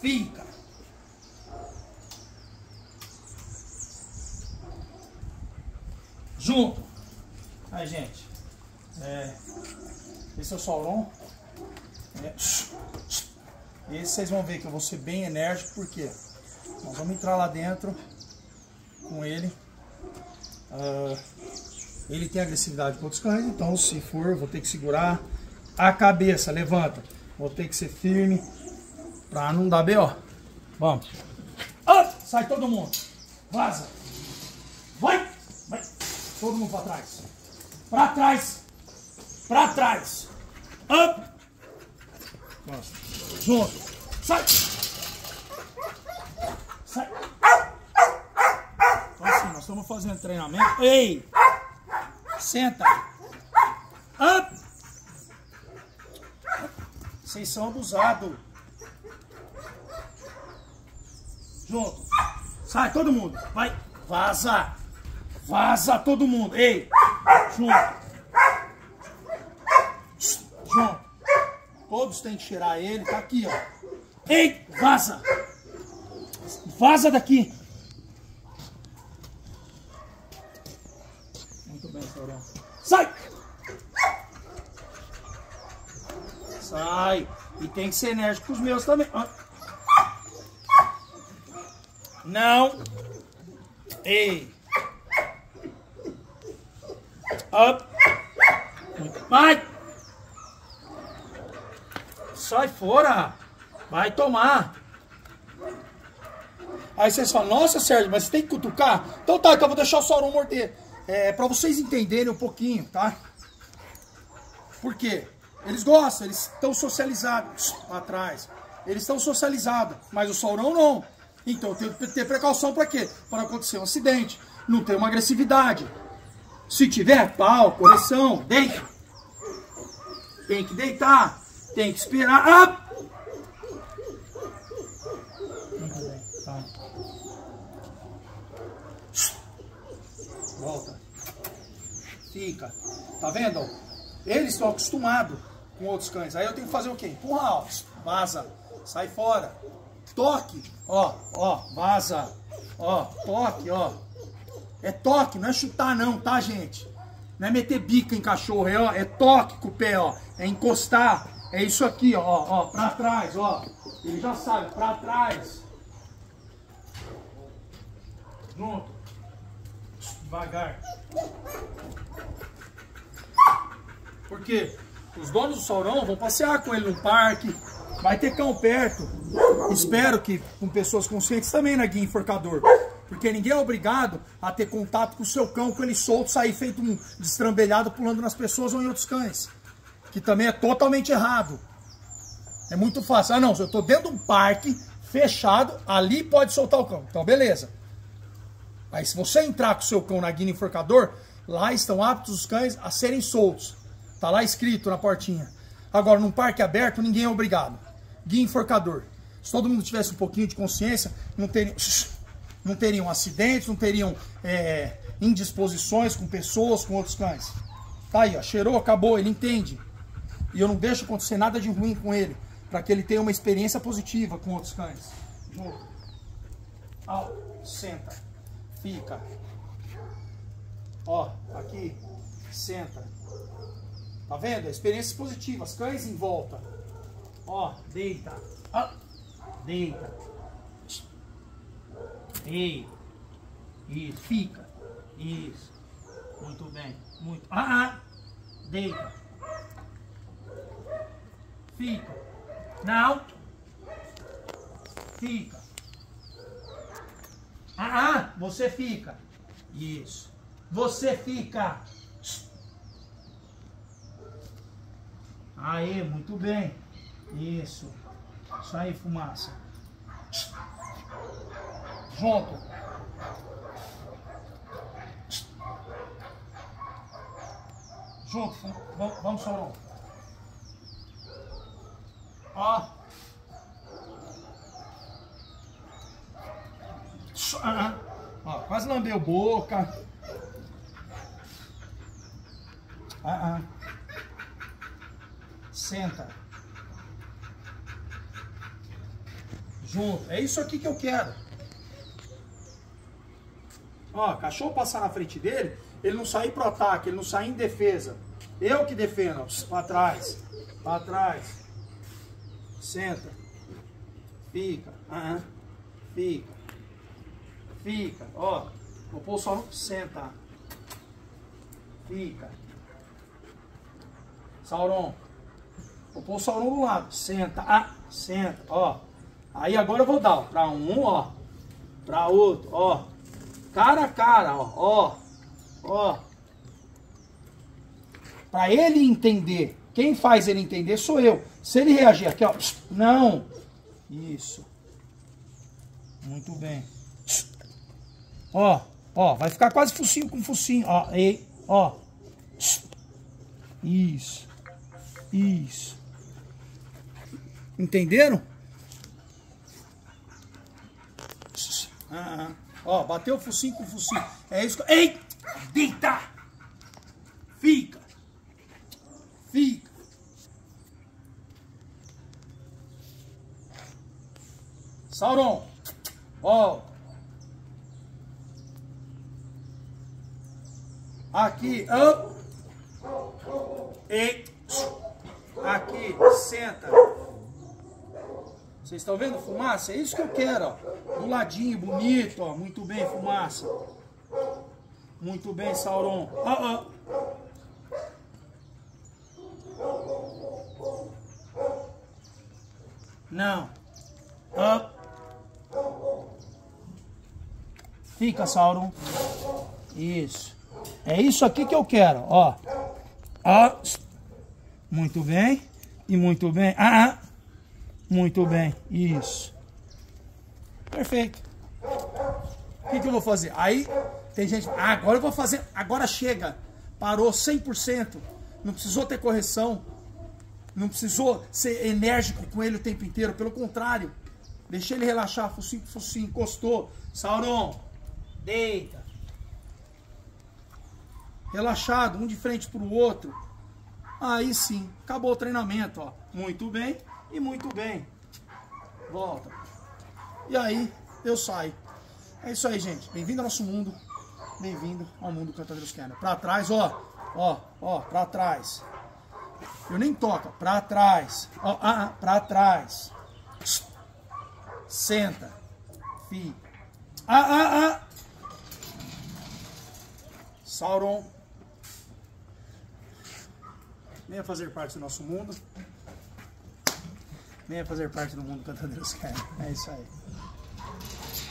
Fica. Junto. Aí, gente. Esse é o Sauron. Esse vocês vão ver que eu vou ser bem enérgico, porque nós vamos entrar lá dentro com ele. Ele tem agressividade com outros cães, então se for, vou ter que segurar a cabeça, levanta. Vou ter que ser firme pra não dar B.O. Vamos. Sai todo mundo. Vaza. Vai. Vai. Todo mundo pra trás. Pra trás. Pra trás. Up. Nossa. Junto. Sai. Sai. Então assim, nós estamos fazendo treinamento. Ei. Senta. Up. Vocês são abusados. Junto. Sai todo mundo. Vai. Vaza. Vaza todo mundo. Ei. Junto. Junto. Todos têm que cheirar ele. Tá aqui, ó. Ei. Vaza. Vaza daqui. Muito bem, Sauron. Sai. Sai. E tem que ser enérgico com os meus também. Não. Ei. Up. Vai. Sai fora. Vai tomar. Aí vocês falam, nossa, Sérgio, mas você tem que cutucar? Então tá, então eu vou deixar o Sauron morder. Pra vocês entenderem um pouquinho, tá? Por quê? Eles gostam, eles estão socializados lá atrás. Eles estão socializados, mas o Sauron não. Então tem que ter precaução para quê? Para acontecer um acidente, não ter uma agressividade. Se tiver pau, correção, deita. Tem que deitar, tem que esperar. Muito bem, tá. Volta. Fica. Tá vendo? Eles estão acostumados com outros cães. Aí eu tenho que fazer o quê? Empurrar, ó. Vaza. Sai fora. Toque. Ó, ó. Vaza. Ó, toque, ó. É toque, não é chutar não, tá, gente? Não é meter bica em cachorro, é toque com o pé, ó. É encostar. É isso aqui, ó, ó. Pra trás, ó. Ele já sabe, pra trás. Junto. Devagar. Porque os donos do Sauron vão passear com ele no parque, vai ter cão perto. Espero que com pessoas conscientes também na guia enforcador. Porque ninguém é obrigado a ter contato com o seu cão, com ele solto, sair feito um destrambelhado pulando nas pessoas ou em outros cães. Que também é totalmente errado. É muito fácil. Ah não, se eu estou dentro de um parque fechado, ali pode soltar o cão. Então beleza. Aí se você entrar com o seu cão na guia enforcador, lá estão aptos os cães a serem soltos. Tá lá escrito na portinha. Agora, num parque aberto, ninguém é obrigado. Guia enforcador. Se todo mundo tivesse um pouquinho de consciência, não teriam acidentes, não teriam indisposições com pessoas, com outros cães. Tá aí, ó, cheirou, acabou, ele entende. E eu não deixo acontecer nada de ruim com ele, para que ele tenha uma experiência positiva com outros cães. Junto. Senta. Fica. Ó, aqui. Senta. Tá vendo? Experiências positivas. Cães em volta. Ó, deita. Deita. Ei. Isso. Fica. Isso. Muito bem. Muito. Deita. Fica. Não. Fica. Você fica. Isso. Você fica. Aê, muito bem. Isso. Isso aí, fumaça. Junto. Junto. Vamos, Sauron. Ó. Ó, quase lambeu boca. Senta. junto. É isso aqui que eu quero. Ó, cachorro passar na frente dele, ele não sair pro ataque, ele não sair em defesa. Eu que defendo, ó, pra trás. Pra trás. Senta. Fica. Fica. Fica. Ó, vou pôr o Sauron. Senta. Fica. Sauron. Vou pôr o Sauron do lado. Senta. Senta. Ó. Aí agora eu vou dar, ó, pra um, ó. Pra outro, ó. Cara a cara, ó. Ó. Pra ele entender. Quem faz ele entender sou eu. Se ele reagir aqui, ó. Não. Isso. Muito bem. Ó. Ó. Vai ficar quase focinho com focinho. Ó. E, ó. Isso. Isso. Entenderam? Ó, bateu o focinho com o focinho. É isso que... Ei! Deita! Fica! Fica! Sauron! Ó! Aqui, up! Ei! Aqui, senta! Vocês estão vendo fumaça? É isso que eu quero, ó. Do ladinho, bonito, ó. Muito bem, fumaça. Muito bem, Sauron. Não. Fica, Sauron. Isso. É isso aqui que eu quero, ó. Muito bem. E muito bem. Muito bem, isso. Perfeito. O que eu vou fazer? Aí tem gente, agora eu vou fazer, agora chega. Parou 100%. Não precisou ter correção. Não precisou ser enérgico com ele o tempo inteiro. Pelo contrário, deixei ele relaxar. Focinho, encostou. Sauron, deita. Relaxado, um de frente para o outro. Aí sim, acabou o treinamento, ó. Muito bem. E muito bem. Volta. E aí, eu saio. É isso aí, gente. Bem-vindo ao nosso mundo. Bem-vindo ao mundo do Cantadeiros Kennel. Pra trás, ó. Ó, pra trás. Eu nem toco. Pra trás. Ó, pra trás. Senta. Fica. Sauron. Venha fazer parte do nosso mundo. Venha fazer parte do mundo Cantadeiros Kennel. É isso aí.